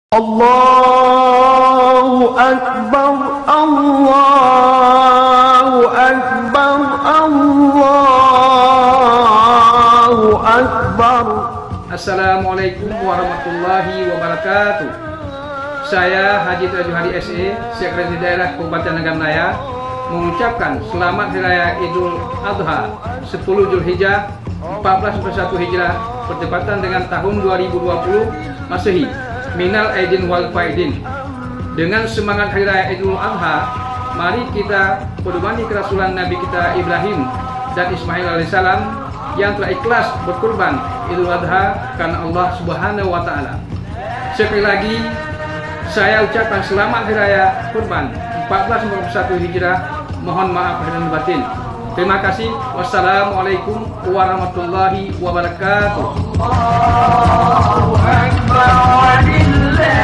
Allahu Akbar, Allahu Akbar, Allahu Akbar. Assalamualaikum warahmatullahi wabarakatuh. Saya Haji Tajuhadi SE, Sekretaris Daerah Kabupaten Nagamlaya, mengucapkan selamat Hari Raya Idul Adha 10 Zulhijjah 1441 Hijrah bertepatan dengan tahun 2020 Masehi. Minal aidin wal faidin. Dengan semangat Hari Raya Idul Adha, mari kita pedomani kerasulan Nabi kita Ibrahim dan Ismail alaihissalam yang telah ikhlas berkurban Idul Adha karena Allah Subhanahu wa Ta'ala. Sekali lagi saya ucapkan selamat Hari Raya Kurban 1441 Hijrah. Mohon maaf lahir dan batin. Terima kasih. Wassalamualaikum warahmatullahi wabarakatuh. Allahu Akbar.